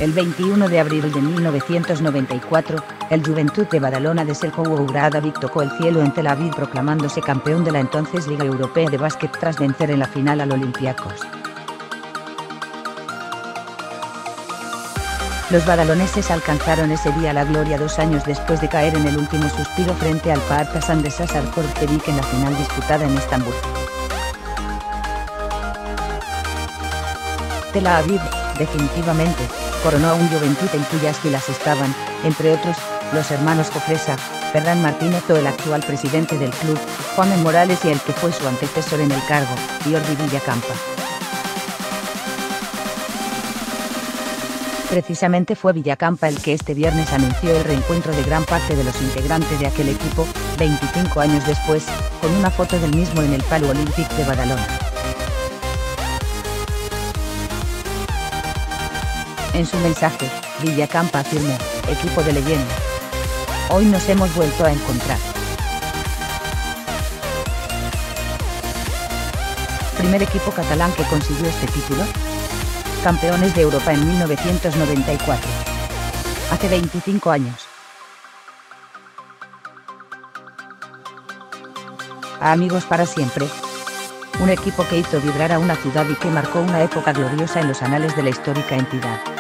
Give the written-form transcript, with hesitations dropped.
El 21 de abril de 1994, el Joventut de Badalona de Željko Obradović tocó el cielo en Tel Aviv proclamándose campeón de la entonces Liga Europea de Básquet tras vencer en la final al Olympiacos. Los badaloneses alcanzaron ese día la gloria 2 años después de caer en el último suspiro frente al Partizan de Sasar Kortevik en la final disputada en Estambul. Tel Aviv, definitivamente, coronó a un Joventut en cuyas filas estaban, entre otros, los hermanos Jofresa, Ferran Martínez o el actual presidente del club, Juanma Morales y el que fue su antecesor en el cargo, Jordi Villacampa. Precisamente fue Villacampa el que este viernes anunció el reencuentro de gran parte de los integrantes de aquel equipo, 25 años después, con una foto del mismo en el Palau Olímpic de Badalona. En su mensaje, Villacampa afirmó: "Equipo de leyenda. Hoy nos hemos vuelto a encontrar". Primer equipo catalán que consiguió este título. Campeones de Europa en 1994. Hace 25 años. A amigos para siempre. Un equipo que hizo vibrar a una ciudad y que marcó una época gloriosa en los anales de la histórica entidad.